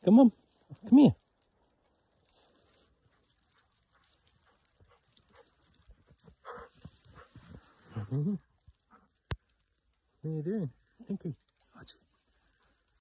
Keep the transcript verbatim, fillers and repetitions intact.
Come on. Come here. Mm-hmm. What are you doing? Stinky. Watch it.